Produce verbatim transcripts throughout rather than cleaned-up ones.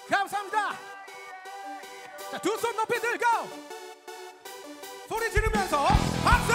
감사합니다. 자, 두 손 높이 들고 소리 지르면서 박수!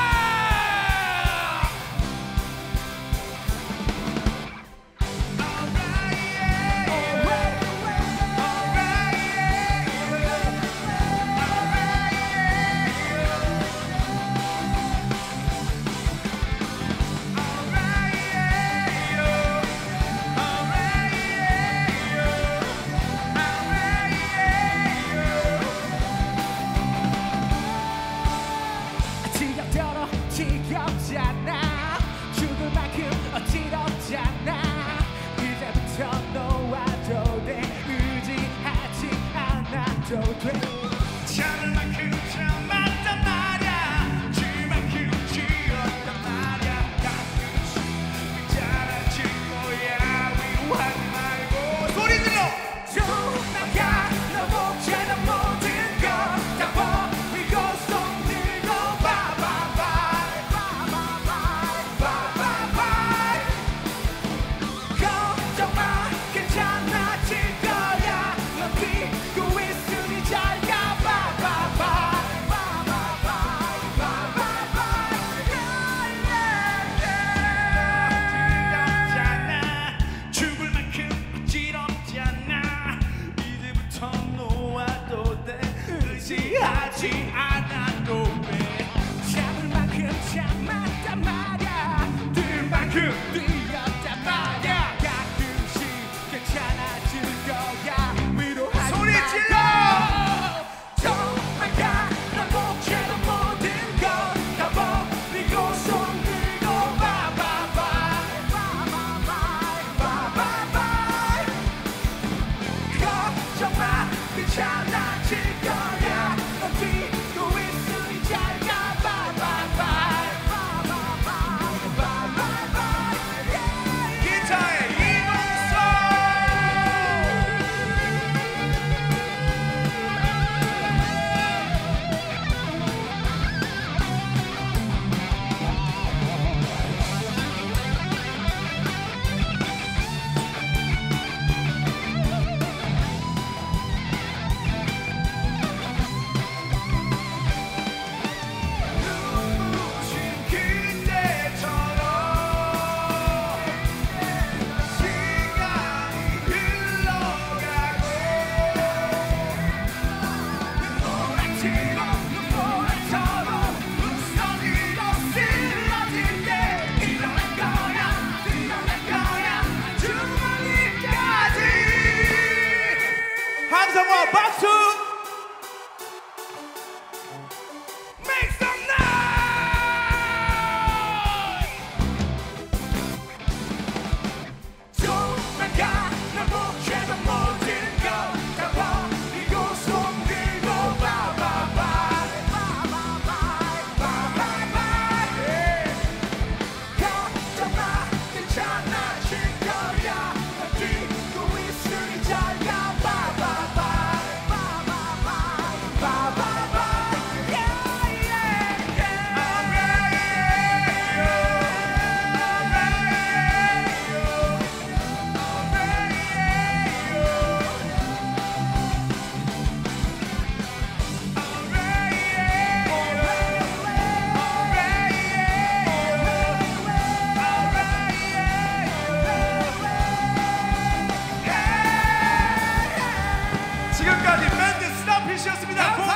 지겹잖아. 죽을 만큼 어지럽잖아. 이제부터 놓아도 돼. 의지하지 않아도 돼. 참을 만큼 참았단 말야. 줄 만큼 지었단 말야. 가끔씩 괜찮아질 거야. 위로하지 말고 소리 질러. 조만간 너 목재는 모든 걸 다 버리고 손 들고 봐봐봐. 하지 않아도 돼. 참을 만큼 참았단 말야. 들 만큼 뛰었단 말야. 가끔씩 괜찮아질 거야. 위로하지 소리 질러. 조만간 넌 목재로 모든 걸 다 버리고 손 들고 봐봐봐. 봐봐봐. 걱정 마. 괜찮아질 거야. 함성과 박수! Make some noise! 조만간 넌 목재로 모든 걸 다 버리고 손 들고 봐봐봐. 봐봐봐. 걱정 마. 괜찮아질 거야. 널 뛰고 있으니 잘 가. 지금까지 밴드 스타피쉬였습니다.